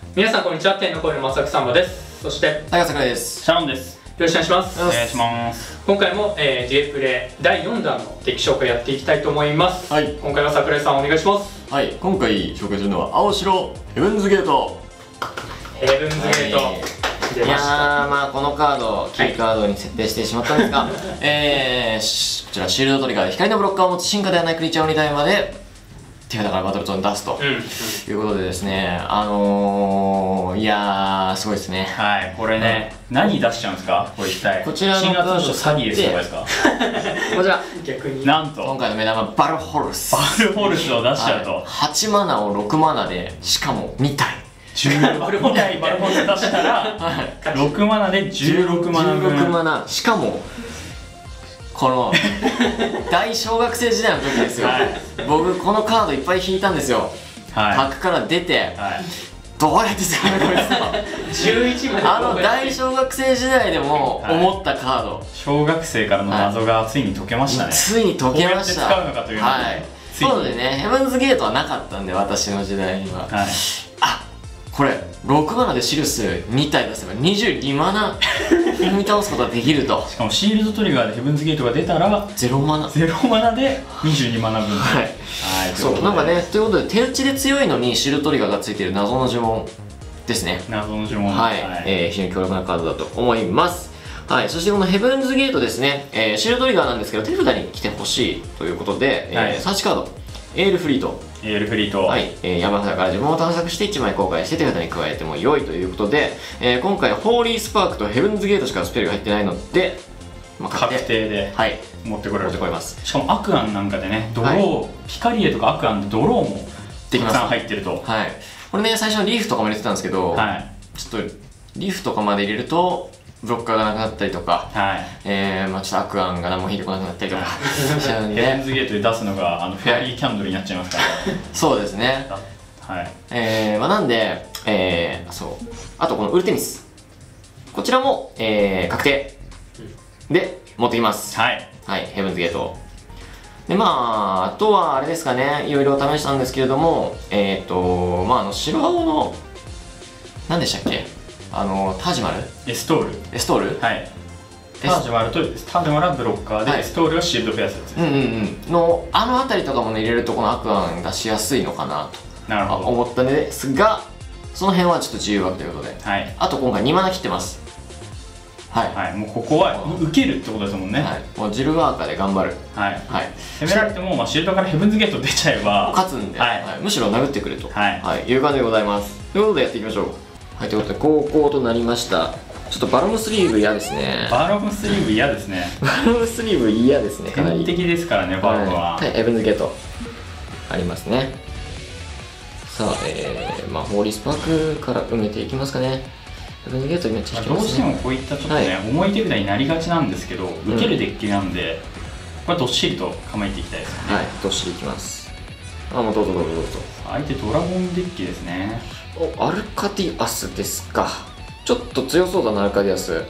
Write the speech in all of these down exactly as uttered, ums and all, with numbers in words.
皆さんこんにちは、天の声のまさきさんばです。そして高坂です。 シャロンです。 よろしくお願いします。 お願いします。 今回も、えー、ジェイプレイだいよんだんの敵紹介やっていきたいと思います。 はい、 今回は桜井さんお願いします。 はい、今回紹介するのは青白ヘブンズゲート。 ヘブンズゲート、はい、出ました。 いやー、まあこのカードキーカードに設定してしまったんですが、はい、えー、こちらシールドトリガーで光のブロッカーを持つ進化ではないクリーチャーをに体まで手札からバトルゾーンに出すと、うん、いうことでですね、あのー、いやーすごいですね。 はい、これね、うん、何出しちゃうんですかこれ一体。 こちらの新型のサディエスとかですかこちら逆になんと今回の目玉バルホルス。 バルホルスを出しちゃうと、はい、 はちマナをろくマナでしかもに体じゅうろくに体バルホルス出したらろくマナでじゅうろくマナ分、 じゅうろくマナ、しかもこの大小学生時代の時ですよ、はい、僕このカードいっぱい引いたんですよ、はい、パックから出て、はい、どうやって使うのこれさじゅういちまであの大小学生時代でも思ったカード、はい、 小学生からの謎がついに解けましたね、はい、 ついに解けました。 どうやって使うのかというのを、はい、 なのでね、ヘブンズゲートはなかったんで私の時代には、はい、あ、これろくマナでシルスに体出せばにじゅうにマナ踏み倒すことができると。 しかもシールドトリガーでヘブンズゲートが出たらゼロマナゼロマナでにじゅうにマナ分。はい、はい、 そうなんかね、ということで手打ちで強いのにシールドトリガーがついている謎の呪文ですね。 謎の呪文、 はい、はい、えー、非常に強力なカードだと思います。はい、そしてこのヘブンズゲートですね、えー、シールドトリガーなんですけど手札に来てほしいということで、はい、えー、サーチカードエールフリート、 エールフリート、 はい、えー、山札から自分を探索していちまい公開して手札に加えても良いということで、えー、今回ホーリースパークとヘブンズゲートしかスペルが入ってないので、 まあ、確定で、はい、持ってこれる、 持ってこれます。 しかもアクアンなんかでね、ドロー、はい、ピカリエとかアクアンでドローもたくさん入ってると。 はい、これね、最初リーフとかも入れてたんですけど、はい、ちょっとリーフとかまで入れるとブロッカーがなくなったりとか、はい、えー、まあちょっとアクアンが何も引いてこなくなったりとかしちゃうんで、 ヘブンズゲートで出すのがあのフェアリーキャンドルになっちゃいますからそうですね、はい、えー、まあなんで、えー、そう、あとこのウルテミス、こちらも、えー、確定で持ってきます。はい、はい、ヘブンズゲートで、まああとはあれですかね、いろいろ試したんですけれども、えっとまああの白青の何でしたっけ、あのタージマル、 エストール、 エストール、はい、 タージマルとタージマルはブロッカーで、はい、エストールはシールド増やすやつです。うんうんうんのあの辺りとかもね入れるとこのアクアン出しやすいのかなとなるほど思ったんですが、その辺はちょっと自由枠ということで、はい、あと今回にマナ切ってます。はい、はい、 もうここは受けるってことですもんね。はい、 もうジルワーカーで頑張る。はい、 はい、攻められても、まあ、シールドからヘブンズゲート出ちゃえば勝つんで、はい、はい、むしろ殴ってくれと、はい、はい、いう感じでございます。ということでやっていきましょう。はい、ということで高校となりました。ちょっとバロムスリーブ嫌ですね。 バロムスリーブ嫌ですね。 バロムスリーブ嫌ですね。 天敵ですからね、バロムは。 はい、ヘブンズゲートありますね。さあ、えー、まあホーリースパークから埋めていきますかね。ヘブンズゲートめっちゃ引きますね。 どうしてもこういったちょっとね、はい、重い手札になりがちなんですけど、受けるデッキなんで、うん、これどっしりと構えていきたいですね。 はい、どっしりいきます。あ、もうどうぞどうぞどうぞ。 相手ドラゴンデッキですね。 お、アルカディアスですか。ちょっと強そうだな、アルカディアス。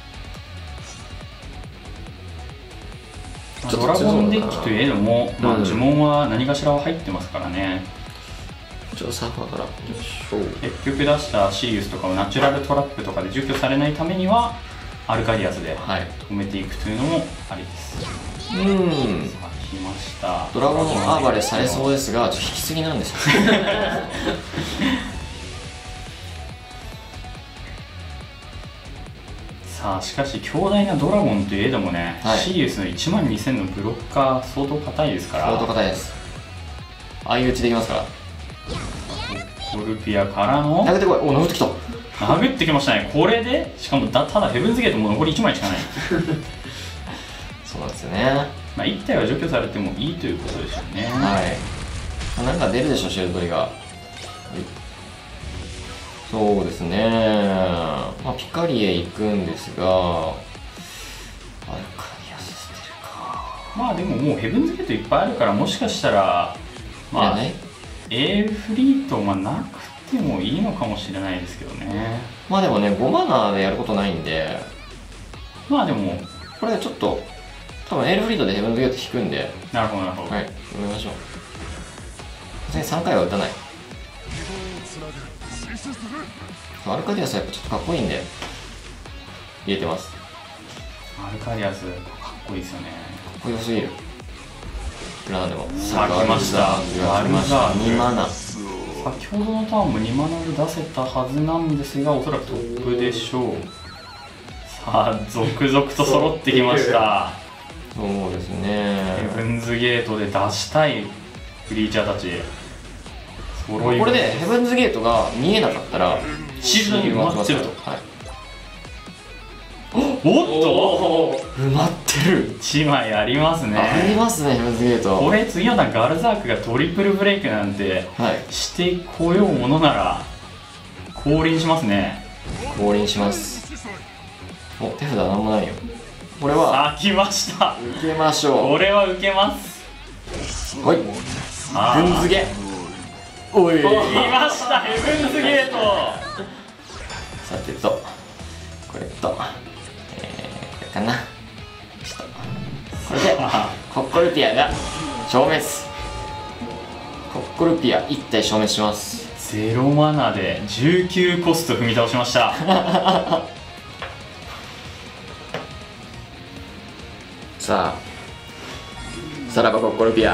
ドラゴンデッキといえども、まあ、呪文は何かしらは入ってますからね。 ちょっとサーファーから結局出したシリウスとかをナチュラルトラップとかで除去されないためにはアルカディアスで止めていくというのもありです。 うん、 さあ来ました。 ドラゴン暴れされそうですが、ちょっと引きすぎなんですよねさあしかし強大なドラゴンといえどもね、はい、シリウスのいちまんにせんのブロッカー相当硬いですから。 相当硬いです。相打ちできますから。 コルピアからの殴ってこい。お、殴ってきた。 殴ってきましたね。これでしかもだただヘブンズゲートも残りいちまいしかないそうなんですよね。 まあいち体は除去されてもいいということでしょうね。 はい、なんか出るでしょ、シールドトリガー。そうですね、まあ、ピカリエ行くんですが、アルカディアス捨てるか。 まあでももうヘブンズゲートいっぱいあるから、もしかしたらまあエールフリートまあなくてもいいのかもしれないですけどね。 まあでもね、ごマナーでやることないんで、 まあでもこれちょっと多分エールフリートでヘブンズゲート引くんで。 なるほどなるほど。 はい、読みましょう。さすがにさんかいは打たない。 アルカディアスはやっぱちょっとかっこいいんで入れてます。 アルカディアスかっこいいですよね。 かっこよすぎる。ラーでもさあ来ました。 バルザーにマナ。 先ほどのターンもにマナで出せたはずなんですが、おそらくトップでしょう。さあ続々と揃ってきました。 そうですね。 ヘブンズゲートで出したいクリーチャーたち揃い。 これでヘブンズゲートが見えなかったらシールドに埋まってると。 はい、 おっと埋まってる。 いちまいありますね。 ありますね、ヘブンズゲート。 これ次はガルザークがトリプルブレイクなんてしてこようものなら降臨しますね。 降臨します。お、手札なんもないよ。これはあ、来ました。 受けましょう。 これは受けます。 はい、ヘブンズゲ。おい、 来ましたヘブンズゲート。 さてとこれと、えー、これかな。ちょっとこれでコッコルピアが消滅。コッコルピアいち体消滅します。 ゼロマナでじゅうきゅうコスト踏み倒しましたさあ、さらばコッコルピア。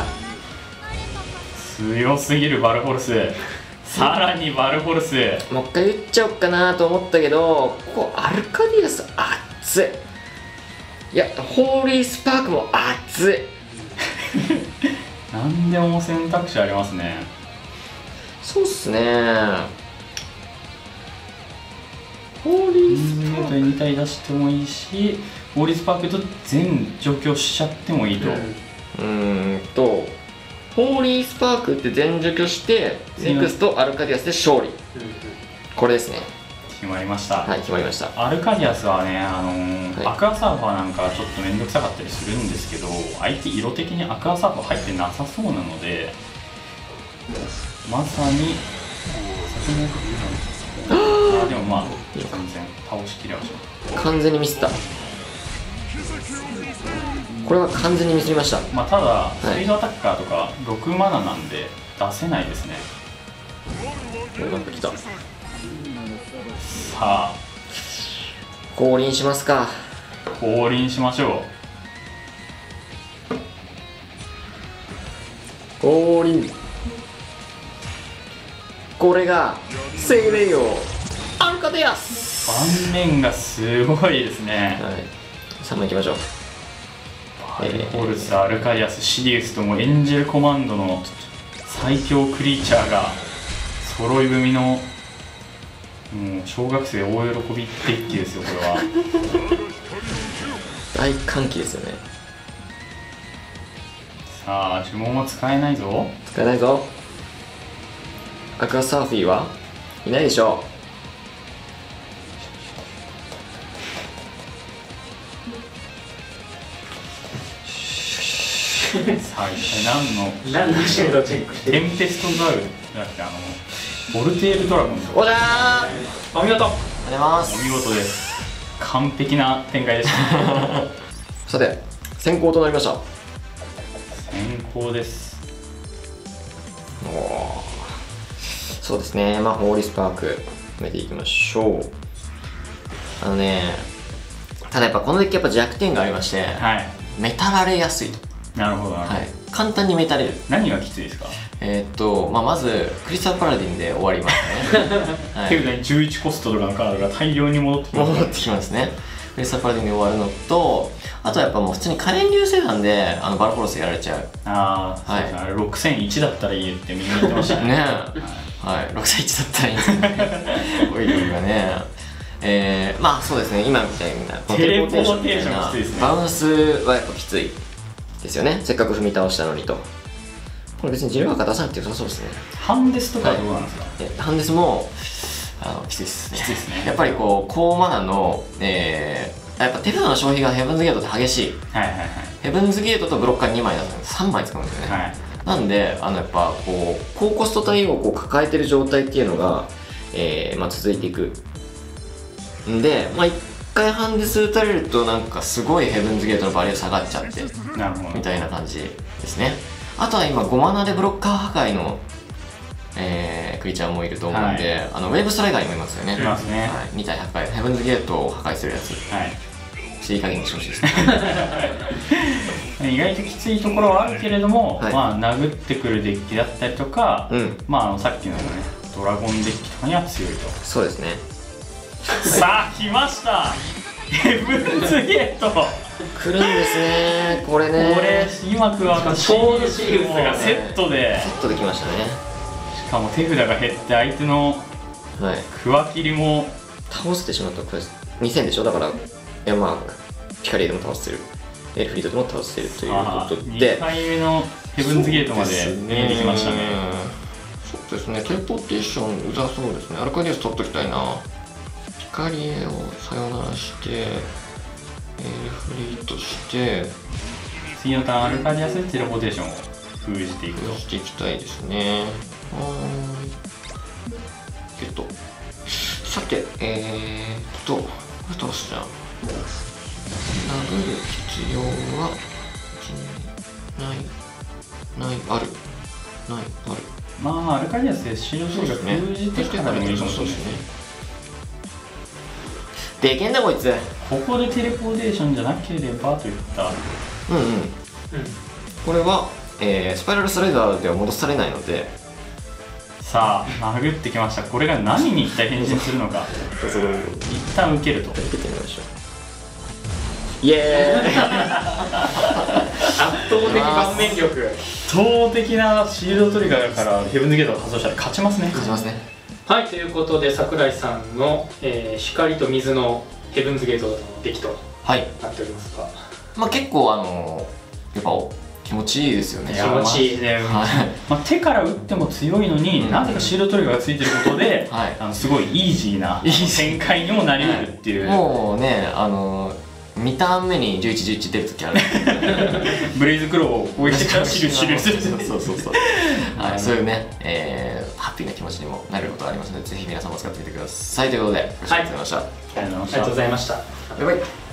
強すぎるバルフォルス。さらにバルフォルス。 もう一回言っちゃおうかなと思ったけど、ここアルカディアス熱い。いや、ホーリースパークも熱い何でも選択肢ありますね。 そうっすね。ホーリースパークに体出してもいいし、ホーリースパークと全除去しちゃってもいいと。 うーんとホーリースパークって全除去してネクストアルカディアスで勝利。これですね。 決まりました。 はい、決まりました。 アルカディアスはね、あのーはい、 アクアサーファーなんかはちょっと面倒くさかったりするんですけど、相手色的にアクアサーファー入ってなさそうなので、まさに先にああでもまあ全然倒しきれましょう。 完全にミスった。これは完全にミスりました。 まあただスピードアタッカーとかろくマナなんで出せないですね。 うまくきた。 さあ降臨しますか。 降臨しましょう。降臨。これがセイレイオアルカディアス。 盤面がすごいですね。 はい、さんまいいきましょう。 バルフォルス、アルカディアス、シリウスともエンジェルコマンドの最強クリーチャーが揃い踏みの、もう小学生大喜びデッキですよこれは大歓喜ですよね。 さあ呪文は使えないぞ。 使えないぞ。アクアサーフィーはいないでしょさあ一体何の何のシールドチェックしてる。 テンペストドラグじゃなくてあのボルテールドラゴン。 おじゃー。 お見事。 ありがとうございまおす。 見事です。完璧な展開でしたさて先行となりました。 先行です。 おー、そうですね。まあホーリスパーク決めていきましょう。あのね、ただやっぱこのデッキやっぱ弱点がありまして、 はい、 メタられやすいと。 なるほどなるほど、 はい、簡単にメタれる。 何がきついですか。 えー、っと、まあ、まずクリスタルパラディンで終わりますね、は手い、 札にじゅういちコストとかのカードが大量に戻ってきます。 戻ってきますね。クリスタルパラディンで終わるのと、あとはやっぱもう普通に可燃流星団であのバルフォロスやられちゃう。 ああ、そうですね、あれろくせんいちだったらいいってみんな言ってましたねねえ、はい、ろくせんいちだったらいいんですよねこういうのがね、えー、まあそうですね、今みたいなテレポーテーションみたいなきついですね。 バウンスはやっぱきついですよね。せっかく踏み倒したのにと。これ別にジルワーカー出さなくて良さそうですね。 ハンデスとかはどうなんですか。 えハンデスもあのきついですね。 きついですね。 やっぱりこう高マナの、えー、やっぱ手札の消費がヘブンズゲートって激しい。 はいはいはい。 ヘブンズゲートとブロッカーにまいだとさんまい使うんですよね。 はい、 なんであのやっぱこう高コスト帯をこう抱えてる状態っていうのが、えーまあ、続いていくんで、まあ、いっかいハンデス打たれるとなんかすごいヘブンズゲートのバリュー下がっちゃってなるほどみたいな感じですね。あとは今ごマナでブロッカー破壊のえー、クリーチャーもいると思うんで、はい、あのウェーブストライダーにもいますよね。 いますね、 はい、に体破壊、ヘブンズゲートを破壊するやつ、はい、ちょっといい加減にしてほしいですね意外ときついところはあるけれども、はい、まあ殴ってくるデッキだったりとか、うん、まああのさっきのねドラゴンデッキとかには強いと。 そうですねさあ来ましたヘブンズゲート来るんですねこれね。 これ今加わったシールスがセットでセットできましたね。 しかも手札が減って相手のクワキリも、 はい、倒してしまったこれにせんでしょ。だからいやまあピカリエでも倒せる、エルフリートでも倒せるということでにかいめのヘブンズゲートまで見えてきましたね。 そうですね、テレポーテーションうざそうですね。アルカディアス取っときたいな。ピカリエをさよならしてエルフリートして次のターンアルカディアスでテレポーテーションを封じていくと封じていきたいですね。はーいえっとさてえー、っとこれ倒すじゃん。殴る必要はないないあるないある。 まあアルカディアスでシールドが封じてからでもいいかもしれないですね。 でけんだこいつ。 ここでテレポーテーションじゃなければといったうんうん、うん、これは、えー、スパイラルスライダーでは戻されないので。 さあ殴ってきました。これが何に一体変身するのか一旦受けると受けてみましょう。イエーイ圧倒的顔面力、 圧倒的なシールドトリガーからヘブンズゲートを発動したら勝ちますね。 勝ちますね。 はい、ということで櫻井さんの、えー、光と水のヘブンズゲートのデッキとなっておりますが、はい、 まあ結構あのー、やっぱ気持ちいいですよね。 気持ちいいね。まあ手から打っても強いのに、うん、なぜかシールドトリガーがついてることで、はい、あのすごいイージーな展開にもなりうるっていう、 はい、もうねあのーにターン目にじゅういち、じゅういち出るときあるブレイズクローを攻撃してからシルシルするそうそうそうそうはい、そういうね、えー、ハッピーな気持ちにもなれることがありますのでぜひ皆さんも使ってみてくださいということで、よろしくお願いしました。 ありがとうございました。 バイバイ。